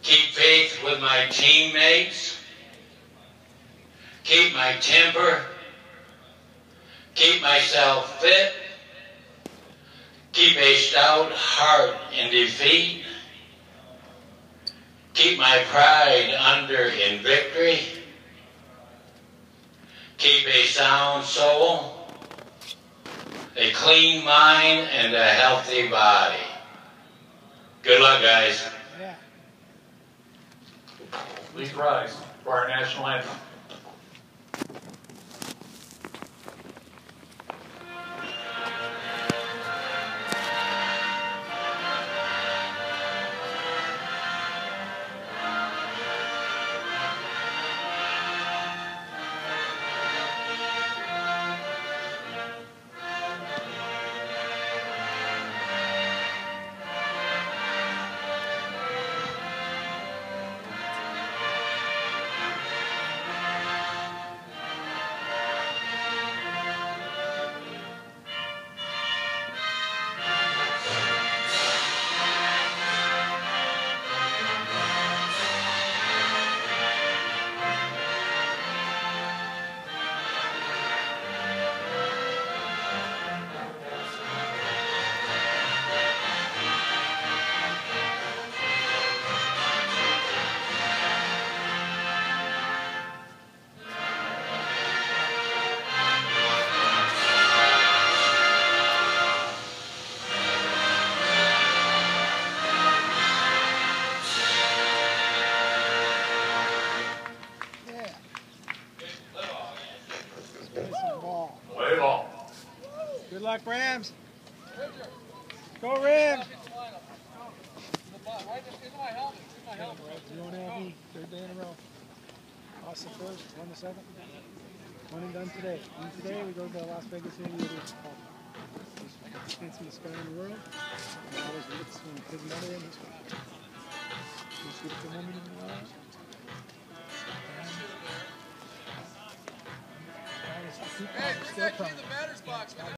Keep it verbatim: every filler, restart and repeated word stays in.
Keep faith with my teammates. Keep my temper. Keep myself fit. Keep a stout heart in defeat. Keep my pride under in victory. Keep a sound soul, a clean mind, and a healthy body. Good luck, guys. Yeah. Please rise for our national anthem. Way ball. Good luck, Rams. Go, Rams. You don't have me. Third day in a row. Lost the first, won the second. One and done today. And today we go to Las Vegas City. We do against the sky in the world. And I was with some big mother in this one. You see the moment in the world? Hey, bring that kid in the batter's box, man.